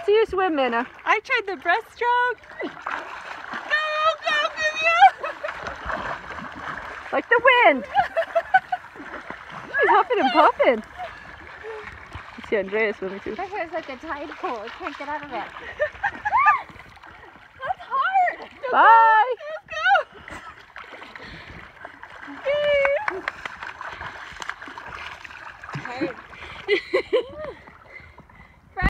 see you swim, Minna. I tried the breaststroke. Go, Vivian! Like the wind. She's huffing and puffing. You see Andrea swimming too. My hair's like a tide pool. I can't get out of it. That's hard. Bye. Let's go. Hard.